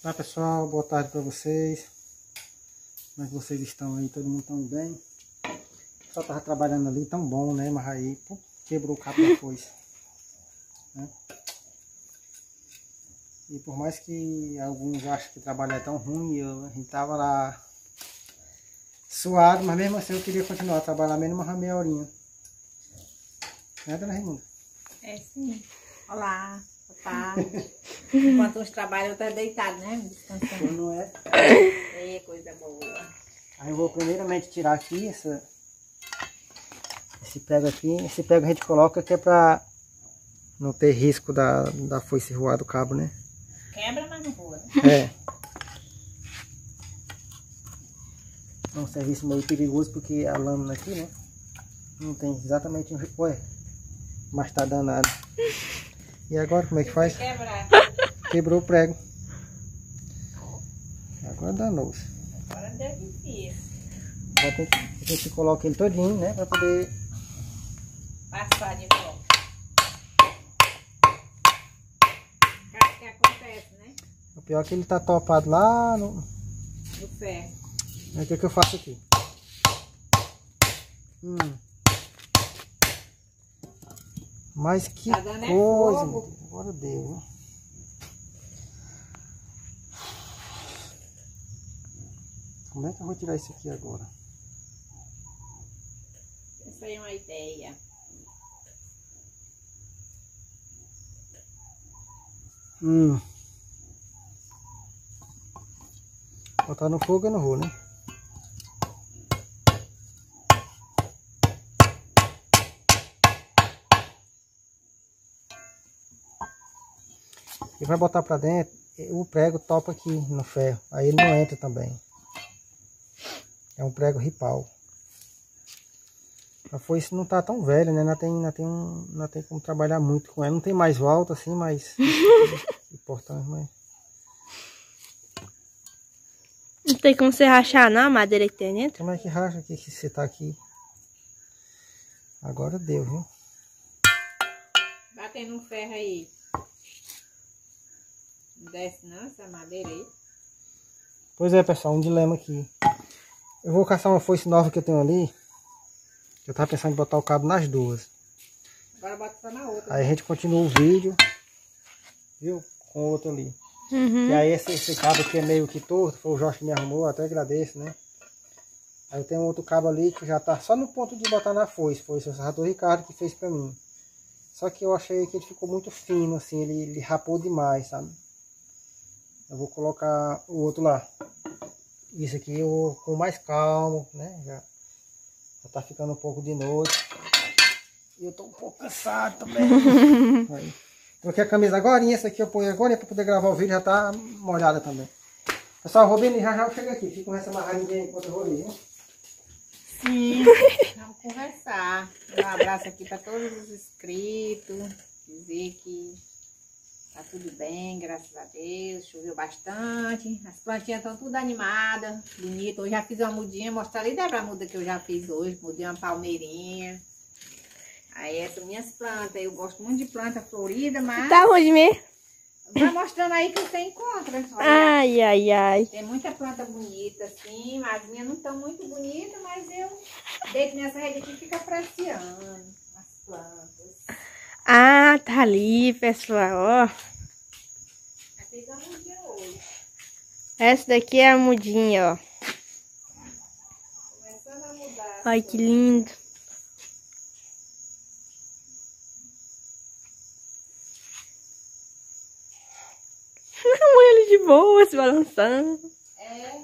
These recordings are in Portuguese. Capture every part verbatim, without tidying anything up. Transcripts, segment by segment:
Olá pessoal, boa tarde para vocês. Como é que vocês estão aí? Todo mundo tão bem? O pessoal tava trabalhando ali, tão bom, né? Mas aí pô, quebrou o cabo da foice, né? E por mais que alguns achem que trabalhar é tão ruim, eu, a gente tava lá suado, mas mesmo assim eu queria continuar a trabalhar menos uma meia horinha. Né, dona Raimunda? É sim. Olá, boa tarde. Enquanto uns trabalham, eu tô deitado, né? Descansando. Não é? É, coisa boa. Aí eu vou primeiramente tirar aqui essa, esse prego aqui. Esse prego a gente coloca que é pra não ter risco da, da foice voar do cabo, né? Quebra, mas não voa, né? É. É um serviço meio perigoso porque a lâmina aqui, né? Não tem exatamente um... Ué, mas tá danado. E agora como é que faz? Quebrar. Quebrou o prego. Agora danou-se. Agora deu difícil. Agora tem que, a gente coloca ele todinho, né? Pra poder... Passar de volta. O que acontece, né? O pior é que ele tá topado lá no... No ferro. O que, que eu faço aqui? Hum. Mas que Tá dando é coisa! fogo. Agora deu, né? Como é que eu vou tirar isso aqui agora? Essa aí é uma ideia. Hum. Botar no fogo eu não vou, né? E vai botar pra dentro, o prego topa aqui no ferro, aí ele não entra também. É um prego ripal. A foice não tá tão velha, né? Não tem, não tem, um, não tem como trabalhar muito com ela. Não tem mais volta assim, mas... importante, mas... Não tem como você rachar não a madeira que tem dentro? Como é que racha aqui que você tá aqui? Agora deu, viu? Batendo no ferro aí. Não desce não essa madeira aí. Pois é, pessoal, um dilema aqui. Eu vou caçar uma foice nova que eu tenho ali. Eu tava pensando em botar o cabo nas duas. Agora bota só na outra. Aí a gente continua o vídeo, viu? Com o outro ali. Uhum. E aí esse, esse cabo aqui é meio que torto, foi o Jorge que me arrumou, até agradeço, né? Aí eu tenho outro cabo ali que já tá só no ponto de botar na foice. Foi o Serrador Ricardo que fez pra mim. Só que eu achei que ele ficou muito fino, assim, ele, ele rapou demais, sabe? Eu vou colocar o outro lá. Isso aqui eu vou com mais calmo, né? Já, já tá ficando um pouco de noite. E eu tô um pouco cansado também. Aí. Troquei a camisa agora, essa aqui eu ponho agora para poder gravar o vídeo, já tá molhada também. Pessoal, vou bem, já já eu chego aqui. Fico com essa amarradinha enquanto eu vou ali, hein? Sim, vamos conversar. Um abraço aqui para todos os inscritos. Dizer que tá tudo bem, graças a Deus. Choveu bastante. As plantinhas estão tudo animadas, bonitas. Hoje já fiz uma mudinha, mostrar ali da muda que eu já fiz hoje. Mudei uma palmeirinha. Aí essas minhas plantas, eu gosto muito de planta florida, mas... Tá onde mesmo? Vai mostrando aí que você encontra. Olha. Ai, ai, ai. Tem muita planta bonita, assim, mas as minhas não estão muito bonitas, mas eu deito nessa rede aqui e fico apreciando as plantas. Ah, tá ali, pessoal, ó. Eu fiz uma mudinha hoje. Essa daqui é a mudinha, ó. Começando a mudar. Ai, que lindo. Ele de boa, se balançando. É.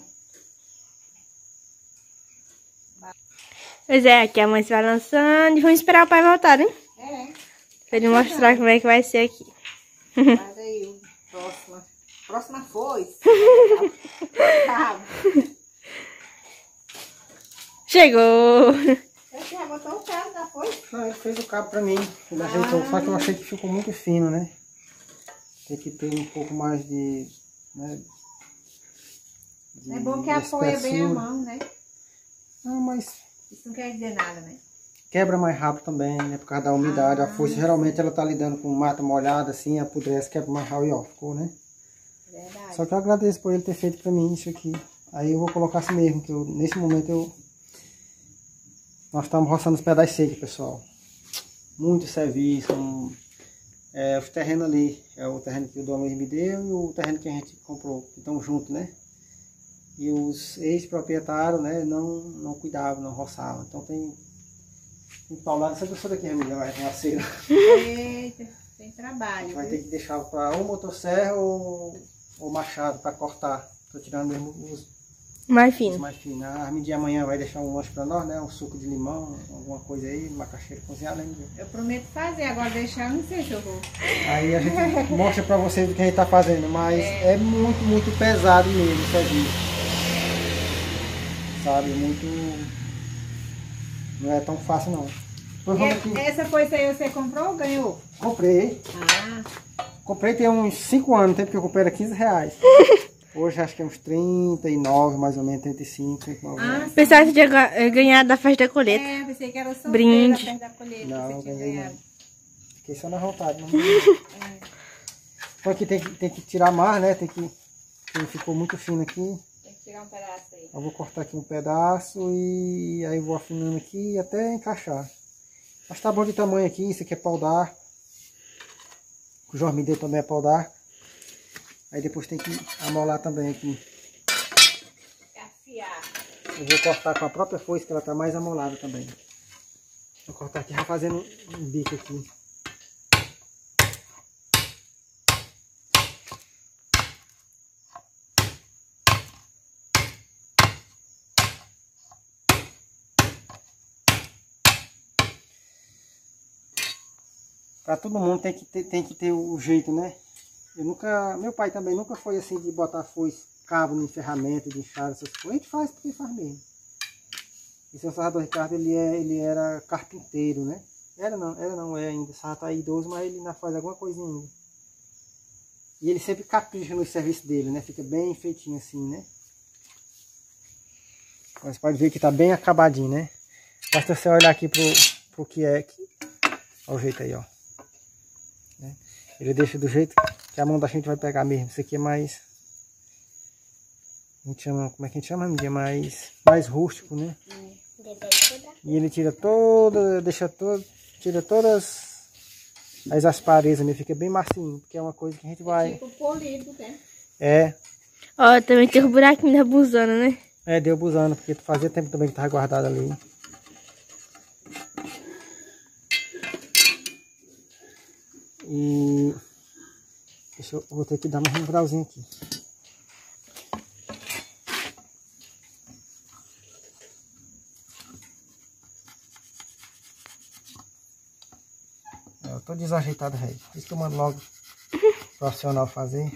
Pois é, aqui a mãe se balançando. E vamos esperar o pai voltar, né? É. Pra ele mostrar como é que vai ser aqui. Faz aí o próximo. Próxima foice. Cabo. Chegou! Você já botou o cabo da foice? Não, ele fez o cabo pra mim. Ele ajeitou, só que eu achei que ficou muito fino, né? Tem que ter um pouco mais de... Né, de É bom que apoia bem a mão, né? Não, mas... Isso não quer dizer nada, né? Quebra mais rápido também, né? Por causa da umidade. Ah. A foice geralmente ela tá lidando com mata molhada, assim, apodrece, quebra mais rápido e ó, ficou, né? Verdade. Só que eu agradeço por ele ter feito pra mim isso aqui. Aí eu vou colocar assim mesmo, que eu, nesse momento eu... Nós estamos roçando os pedais secos, pessoal. Muito serviço. Um, é, os terrenos ali, é o terreno que o Dom Luiz me deu e o terreno que a gente comprou, que estão juntos, né? E os ex-proprietários, né, não, não cuidavam, não roçavam. Então tem... Tem paulada, essa pessoa daqui, amiga, vai ter uma cera. Eita, tem trabalho. Vai viu? ter que deixar para ou motosserra ou, ou machado para cortar. Tô tirando mesmo os, Mais os fino. mais finos. A Armin de amanhã vai deixar um lanche para nós, né? Um suco de limão, alguma coisa aí, uma caixeira cozinhada, né? Eu prometo fazer, agora deixar, não sei se eu vou. Aí a gente mostra para vocês o que a gente tá fazendo, mas é, é muito, muito pesado mesmo o serviço. Sabe, muito... Não é tão fácil não. Depois vamos aqui. E, essa foice aí você comprou ou ganhou? Comprei. Ah, Comprei tem uns cinco anos, tempo que eu comprei era quinze reais. Hoje acho que é uns trinta e nove, mais ou menos, trinta e cinco, trinta e nove. ah Pensava que tinha ga- eh, ganhado da festa da colheita. é, pensei que era sorteio Brinde. da festa da colheita. Não, que não você tinha ganhei ganhado. não. Fiquei só na vontade. Não... É, Então aqui tem que, tem que tirar mais, né? Tem que... Porque ficou muito fino aqui. tem que tirar um pedaço aí. Eu vou cortar aqui um pedaço e aí vou afinando aqui até encaixar. Mas tá bom de tamanho aqui, isso aqui é pau d'arco. O Jorge me deu também é pau d'arco. Aí depois tem que amolar também aqui. Afiar. Eu vou cortar com a própria foice, que ela tá mais amolada também. Vou cortar aqui, já fazendo um bico aqui. Pra todo mundo tem que ter, tem que ter o jeito, né? Eu nunca, meu pai também nunca foi assim de botar foice, cabo em ferramenta, de enxada, essas coisas. A gente faz porque faz mesmo. E o seu Sarrador Ricardo, ele, é, ele era carpinteiro, né? Era não, era não, é ainda. O Sarra tá idoso, mas ele ainda faz alguma coisinha ainda. E ele sempre capricha no serviço dele, né? Fica bem feitinho assim, né? Você pode ver que tá bem acabadinho, né? Basta você olhar aqui pro, pro que é aqui. Olha o jeito aí, ó. Ele deixa do jeito que a mão da gente vai pegar mesmo. Isso aqui é mais... A gente chama... Como é que a gente chama? É mais, mais rústico, né? E ele tira toda... Deixa todo... Tira todas as asparezas, né? Fica bem macio. Porque é uma coisa que a gente vai... Tipo polido, né? É. Ó, também tem o buraquinho da buzana, né? É, deu buzando. Porque fazia tempo também que tava guardado ali. E deixa eu, vou ter que dar mais um grauzinho aqui. É, eu tô desajeitado, velho. Por isso que eu mando logo o profissional fazer.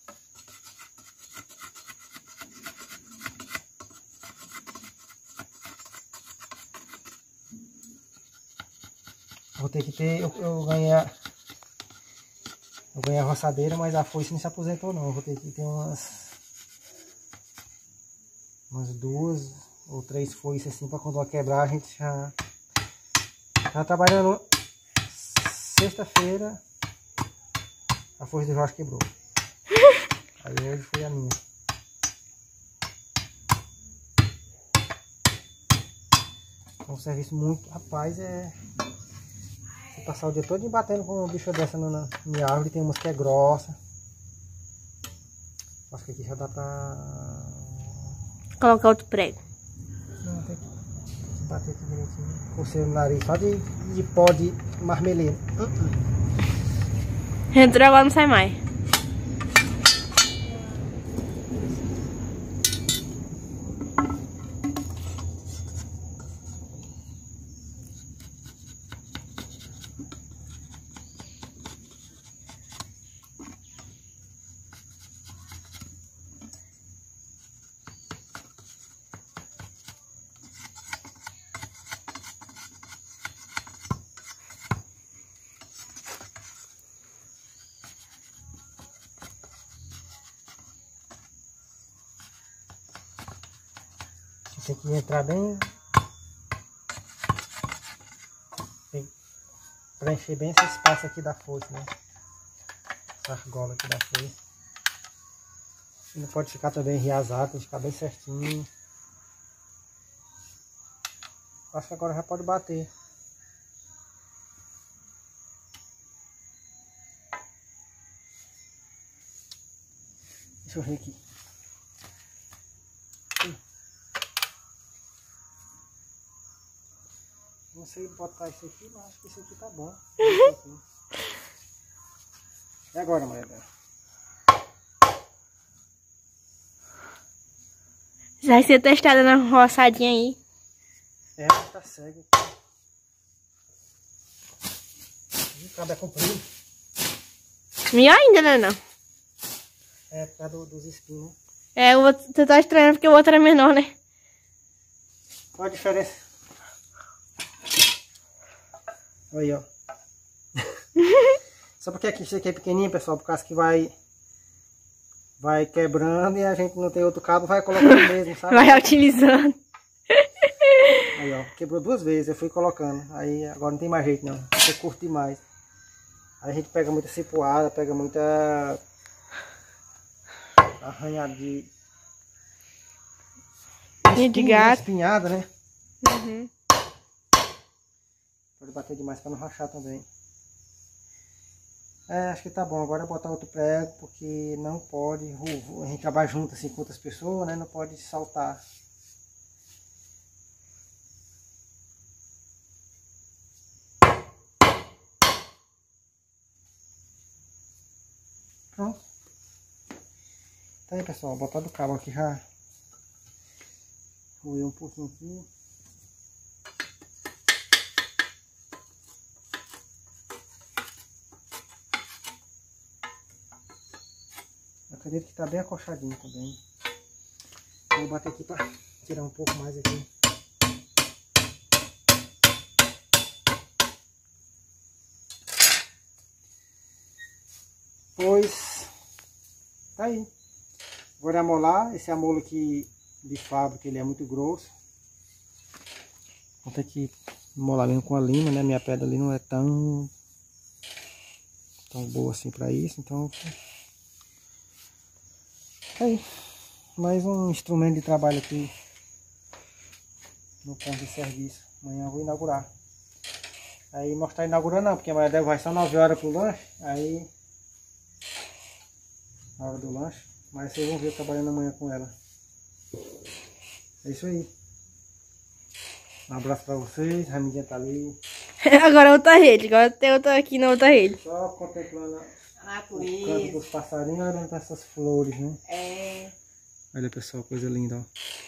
Vou ter que ter, eu, eu ganhei a, eu ganhei a roçadeira, mas a foice não se aposentou não. Eu vou ter que ter umas, umas duas ou três foices assim, para quando ela quebrar a gente já tá trabalhando. Sexta-feira a foice do Jorge quebrou. Aí hoje foi a minha. É um serviço muito, rapaz, é... Passar o dia todo batendo com uma bicha dessa na, na minha árvore. Tem umas que é grossa. Acho que aqui já dá pra... Colocar outro prego. Não, tem que bater aqui direitinho. Coceiro no nariz, só de, de pó de marmeleiro. Uh -uh. Entrou, agora não sai mais. Tem que entrar bem, tem que preencher bem esse espaço aqui da foice, né? Essa argola aqui da foice. Não pode ficar também enriasado, tem que ficar bem certinho. Acho que agora já pode bater. Deixa eu ver aqui. Não sei botar isso aqui, mas acho que isso aqui tá bom. E agora, Maria Bela? Vai ser testada na roçadinha aí. É, tá cego. O cabo é comprido. Melhor ainda, né, não? É, por causa do, dos espinhos, né? É, o outro, você tá estranhando porque o outro é menor, né? Qual a diferença? Olha aí, ó. Só porque aqui isso aqui é pequenininho, pessoal, por causa que vai vai quebrando e a gente não tem outro cabo, vai colocando mesmo, sabe? Vai utilizando. Aí, ó, quebrou duas vezes, eu fui colocando. Aí agora não tem mais jeito não, você curte demais. Aí a gente pega muita cipuada, pega muita arranhada de Espinha de gato. Espinhada, né? Uhum. Pode bater demais para não rachar também. É, acho que tá bom. Agora é botar outro prego, porque não pode, a gente trabalha junto assim com outras pessoas, né? Não pode saltar. Pronto. Tá aí, pessoal, botar do cabo aqui já. Vou ir um pouquinho aqui. Acredito que tá bem acochadinho também. Vou bater aqui para tirar um pouco mais aqui. Pois tá aí. Agora amolar. Esse amolo aqui de fábrica, ele é muito grosso. Vou ter que molar mesmo com a lima, né? Minha pedra ali não é tão tão boa assim para isso, então aí, mais um instrumento de trabalho aqui no ponto de serviço. Amanhã eu vou inaugurar. Aí mostrar inaugurando não, porque amanhã vai só nove horas pro lanche. Aí, na hora do lanche. Mas vocês vão ver eu trabalhando amanhã com ela. É isso aí. Um abraço pra vocês. A Ramidinha tá ali. Agora outra rede. Agora tem outra aqui na outra rede. Só contemplando A o canto natureza. dos passarinhos, olhando pra essas flores, né? É. Olha, pessoal, coisa linda, ó.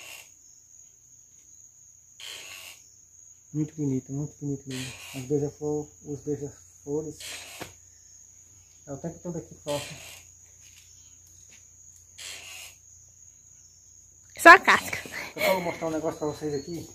Muito bonito, muito bonito mesmo. As beija-flores, os beija-flores. É o tempo todo aqui próximo. Só a casca. Eu vou mostrar um negócio pra vocês aqui.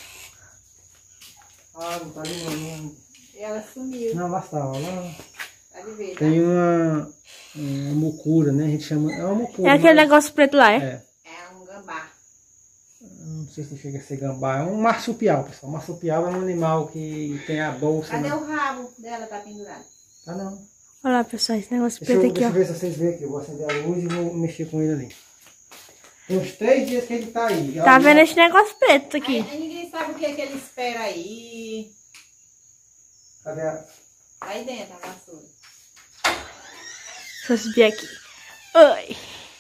Ah, não tá ali não. Ela sumiu. Não, lá está, ó. Lá Tá de ver, tá? tem uma, uma mucura, né? A gente chama. É uma mucura. É aquele mas- negócio preto lá, é? É. É um gambá. Não sei se chega a ser gambá. É um marsupial, pessoal. Marsupial é um animal que tem a bolsa. Cadê né? o rabo dela? Tá pendurado. Tá não. Olha lá, pessoal, esse negócio Deixa eu, preto aqui, deixa eu ó. ver se vocês veem aqui. Eu vou acender a luz e vou mexer com ele ali. Tem uns três dias que ele tá aí. Tá Olha, vendo esse negócio preto Aí, aqui? aí ninguém sabe o que é que ele espera aí. Cadê a... Tá aí dentro a vassoura. Deixa eu subir aqui. Oi.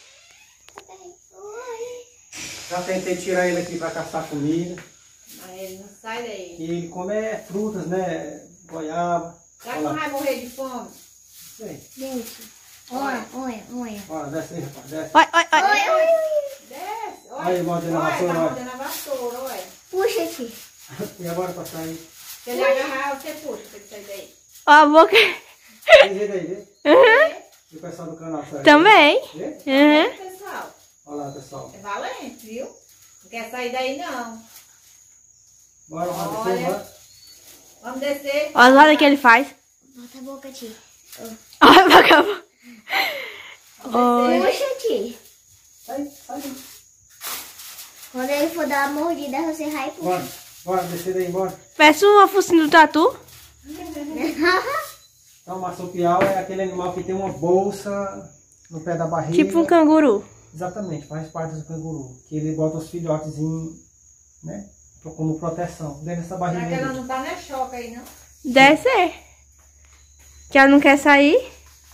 Já tentei tirar ele aqui pra caçar comida. Mas ele não sai daí. E ele come é, frutas, né? Goiaba. Será que Olha não lá. vai morrer de fome? Sei. Gente, olha, olha, olha. Olha, desce aí, rapaz. Desce. Oi, oi, oi. Desce. Olha, Aí, mordendo a olha, vassoura, tá olha. mordendo a vassoura, olha. Puxa aqui. E agora pra sair? Se ele agarrar, você puxa pra ele sair daí. Ó a boca. Vocês viram aí, vê? E o pessoal do canal sai. Também. Vê? Uhum. Pessoal, Olha lá, pessoal. é valente, viu? Não quer sair daí, não. Bora, bora, Olha. descer, bora. Vamos descer. Olha lá o que ele faz. Bota a boca, tia. Olha a boca. Oi. Puxa, tia. Sai, sai. Quando ele for dar uma mordida, você vai e puxa. Bora, bora, descer daí, bora. Parece uma focinho do tatu. Então, o marsupial é aquele animal que tem uma bolsa no pé da barriga. Tipo um canguru. Exatamente, faz parte do canguru. Que ele bota os filhotes em, né? Como proteção. Dentro dessa barriga. Será que ela não tá na choca aí, não? Deve ser. Que ela não quer sair.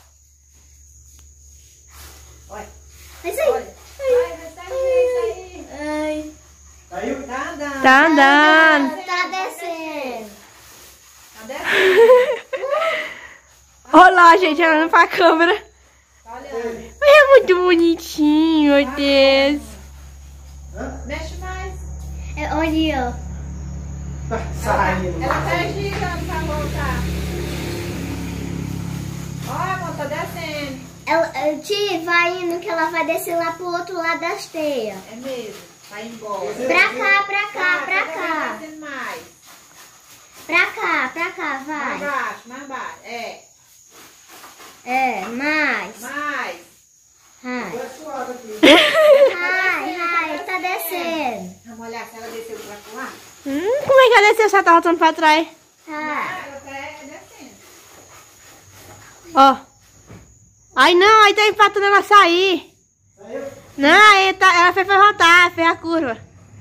Olha. Vai sair. Olha. Vai, vai sair, vai sair. Ai. Saiu? Tá andando. Tá andando. Tá descendo. Tá descendo. Olha lá, gente, olhando pra câmera. Tá olhando. É muito bonitinho, meu Deus. Mexe mais. É, olha, ó. Tá saindo. Ela tá girando pra voltar. Olha, amor, tá descendo. Ela, eh, tia, vai indo que ela vai descer lá pro outro lado da esteia. É mesmo. Vai embora. Pra cá, pra cá, Tá, pra tá cá. descendo mais. Pra cá, pra cá, Mais vai. baixo, mais baixo. É. É, mais. Mais. Vai. Tá suado aqui. Vai, vai, tá descendo. Vamos olhar se ela desceu pra lá. Hum, como é que ela desceu? Só tá voltando pra trás. Tá. Ela tá descendo. Ó. Ai, não, aí tá empatando ela a sair. Saiu? Não, aí tá, ela foi pra voltar, fez a curva.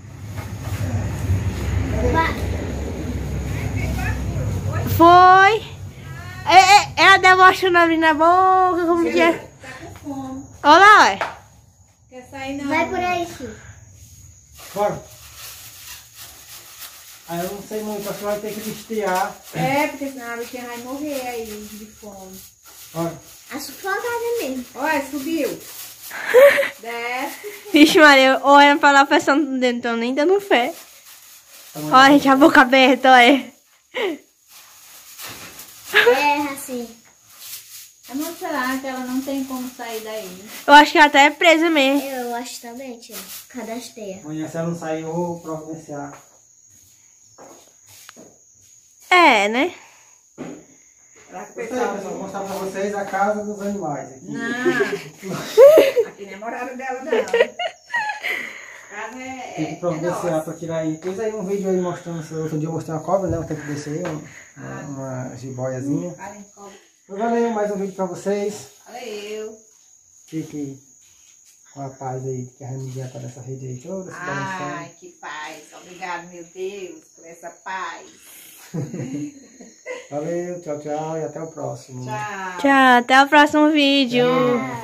Vai. Foi. É, é, ela debochando ali na boca, como que é. Tá com fome. Olha lá, olha. Quer sair não? Vai por aí, Chico. Bora. Aí eu não sei muito, acho que vai ter que listear. É, porque senão a bichinha vai morrer aí de fome. Bora. A sufocada mesmo. Olha, subiu. Desce. Vixe, Maria, olha pra lá pensando dentro, então nem dando fé. Olha, gente, a boca aberta, olha. É, assim. Eu não será que ela não tem como sair daí? Eu acho que ela até é presa mesmo. Eu acho também, tia. Cada esteia. Amanhã, se ela não sair, eu vou providenciar. É, né? Será que o Gostei, pessoal... pessoal, vou mostrar pra vocês a casa dos animais aqui. Não. Aqui não é morada dela, não. A casa é... Tem que é providenciar nossa. pra tirar aí. Fiz aí um vídeo aí mostrando, outro dia eu mostrei uma cobra, né? Um tempo desse aí, um- uma, uma jiboiazinha. Olha, cobra. Valeu, mais um vídeo pra vocês. Valeu. Fique com a paz aí, que a Ramidinha tá nessa rede aí toda, se balançando. Ai, que paz. Obrigado, meu Deus, por essa paz. Valeu, tchau, tchau e até o próximo. Tchau. Tchau, até o próximo vídeo. Tchau.